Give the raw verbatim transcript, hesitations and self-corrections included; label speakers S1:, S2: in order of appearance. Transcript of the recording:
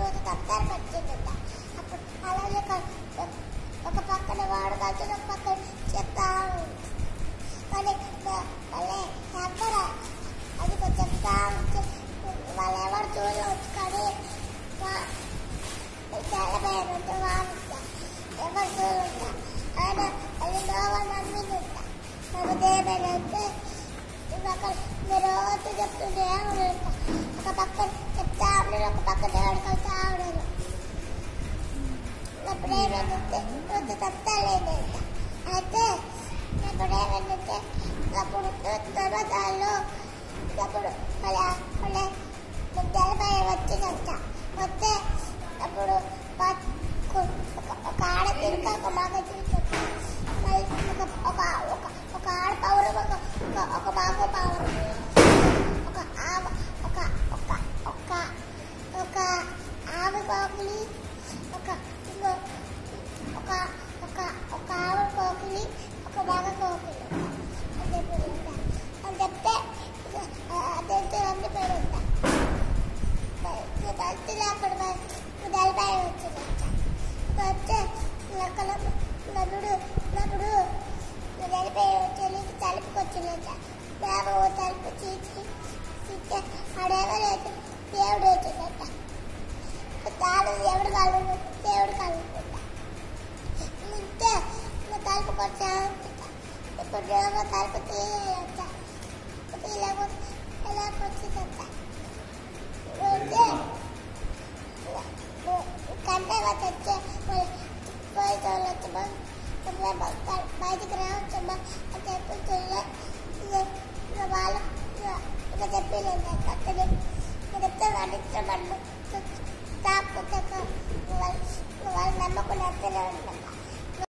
S1: రోజు తప్పారు పట్టిందట. అప్పుడు అలాగే ఒక పక్కన వాడు కలిసి ఒక పక్కన చెప్తా కానీ మళ్ళీ ఎక్కడ అది చెప్తా వాళ్ళు ఎవరు చూడవచ్చు కానీ చాలా భయం ఉంటే వాళ్ళు ఎవరు చూడుంటా ఆయన అది నోవా నమ్మిందంట. నమ్మితే మీరు రోజు చెప్తుంటే ఉండదు. ఒక పక్కన చెప్తా ఉండదు, ఒక పక్కన దేవుడు కలిసి ఉండదు. అప్పుడు ఏమైందంటే రోజు చెప్తా లేదంట. అయితే అప్పుడు ఏమైందంటే అప్పుడు తర్వాత అప్పుడు మళ్ళీ మళ్ళీ ముద్దలపై వచ్చిందంట. వస్తే అప్పుడు ఒక ఆడ తిరిగి ఒక మగ తిరిగి ఒక ఒక ఆడ పౌరం ఒక ఒక మగ పౌరం ఒక ఆమె ఒక ఒక ఒక ఒక ఆమె కోకిలి ఒక ఒక ఒక ఒక ఆమె కోకిలి ఒక మగ కోకిలి అని చెప్పి అని చెప్తే అదే అన్ని పేరు ఉంటా అక్కడ నలభై వచ్చిందంట. వచ్చే నలుడు నలుడు నలభై వచ్చి తలుపుకి వచ్చిందంట. బాబు తలుపు చీచి చీచే ఆడేవలేదు దేవుడు వచ్చిందంట. తాను దేవుడు కాలు దేవుడు కలుగుతుంట ఉంటే తలుపుకి వచ్చానంట. ఇప్పుడు దేవ తలుపు తీయాలంట. తీయలేకపోతే ఎలాగ వచ్చిందంట. కంటే వచ్చే పోయేటోళ్ళు వచ్చమ్మా బయటికి రావచ్చమ్మా అని చెప్తుంటే వాళ్ళు ఇంకా చెప్పలేదు చెప్తే వాళ్ళు ఇష్టపడ్డారు.